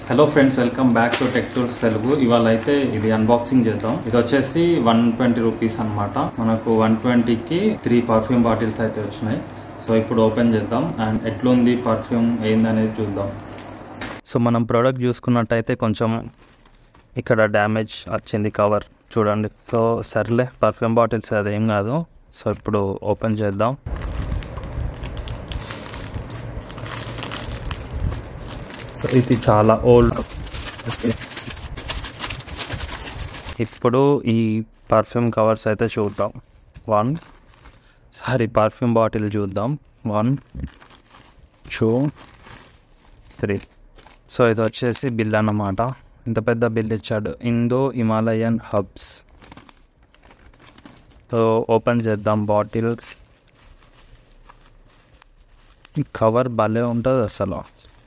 Hello friends, welcome back to tech tools Telugu. ఇవాళ అయితే ఇది అన్బాక్సింగ్ చేద్దాం. ఇది వచ్చేసి 120 రూపీస్ అనమాట. మనకు 120కి 3 పర్ఫ్యూమ్ బాటిల్స్ అయితే వచ్చినాయి. సో ఇప్పుడు ఓపెన్ చేద్దాం అండ్ ఎట్లుంది పర్ఫ్యూమ్ ఏందనేది చూద్దాం. సో మనం ప్రోడక్ట్ చూసుకున్నట్టయితే కొంచెం ఇక్కడ డ్యామేజ్ వచ్చింది కవర్ చూడండి. సో సర్లే, పర్ఫ్యూమ్ బాటిల్స్ అదేం కాదు. సో ఇప్పుడు ఓపెన్ చేద్దాం. సో ఇది చాలా ఓల్డ్. ఇప్పుడు ఈ పర్ఫ్యూమ్ కవర్స్ అయితే చూద్దాం. పర్ఫ్యూమ్ బాటిల్ చూద్దాం. 1 2 3. సో ఇది వచ్చేసి బిల్ అన్నమాట. ఇంత పెద్ద బిల్ ఇచ్చాడు. Indo Himalayan herbs. So open చేద్దాం బాటిల్. కవర్ భలే ఉంటుంది అసలు,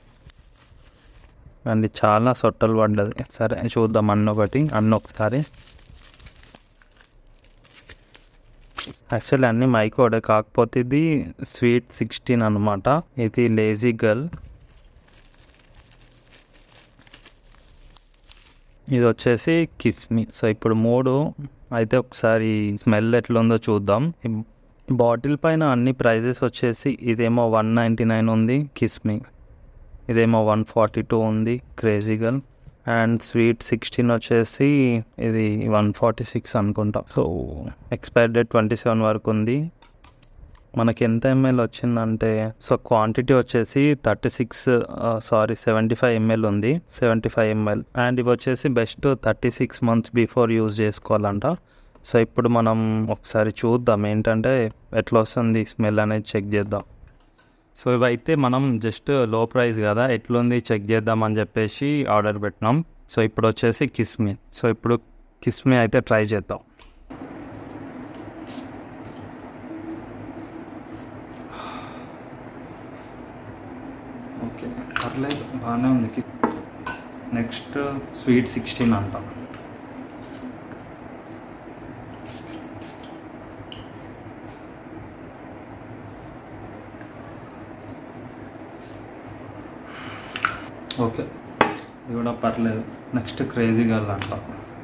అండ్ చాలా సొట్టలు పడ్డది. సరే చూద్దాం అన్నొకసారి. యాక్చువల్లీ అన్నీ మైకోడే, కాకపోతే ఇది Sweet16 అనమాట. ఇది లేజీ గర్ల్. ఇది వచ్చేసి కిస్మి. సో ఇప్పుడు 3 అయితే ఒకసారి స్మెల్ ఎట్లుందో చూద్దాం. బాటిల్ పైన అన్ని ప్రైజెస్ వచ్చేసి ఇదేమో 199 ఉంది కిస్మి, ఇదేమో 142 ఉంది క్రేజీ గర్ల్, అండ్ Sweet16 వచ్చేసి ఇది 146 అనుకుంటా. సో ఎక్స్పైర్ డేట్ 27 వరకు ఉంది. మనకి ఎంత ఎంఎల్ వచ్చిందంటే, సో క్వాంటిటీ వచ్చేసి 75 ఎంఎల్ ఉంది. 75 ఎంఎల్, అండ్ ఇవి వచ్చేసి బెస్ట్ 36 మంత్స్ బిఫోర్ యూజ్ చేసుకోవాలంట. సో ఇప్పుడు మనం ఒకసారి చూద్దాం ఏంటంటే ఎట్లా వస్తుంది స్మెల్ అనేది చెక్ చేద్దాం. సో ఇవైతే మనం జస్ట్ లో ప్రైస్ కదా, ఎట్లుంది చెక్ చేద్దామని చెప్పేసి ఆర్డర్ పెట్టినాం. సో ఇప్పుడు వచ్చేసి కిస్మి. సో ఇప్పుడు కిస్మి అయితే ట్రై చేద్దాం. ఓకే, పర్లేదు, బాగానే ఉంది. నెక్స్ట్ Sweet16 అంట. ఓకే, ఇది కూడా పర్లేదు. నెక్స్ట్ క్రేజీ గర్ల్ అంట.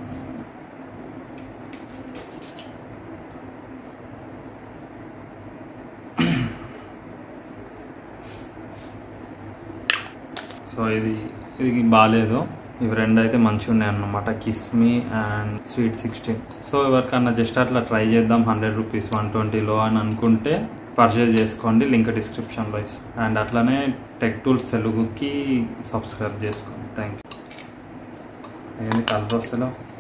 సో ఇది బాగాలేదు. ఇవి రెండు అయితే మంచిగా ఉన్నాయి అన్నమాట, కిస్మి అండ్ Sweet16. సో ఎవరికన్నా జస్ట్ అట్లా ట్రై చేద్దాం 100 రూపీస్ 120లో అని అనుకుంటే పర్చేజ్ చేసుకోండి, లింక్ డిస్క్రిప్షన్లో ఇస్తాను. అండ్ అట్లానే టెక్ టూల్స్ తెలుగుకి సబ్స్క్రైబ్ చేసుకోండి. Thank you. ఏంది కలర్ వస్తలో?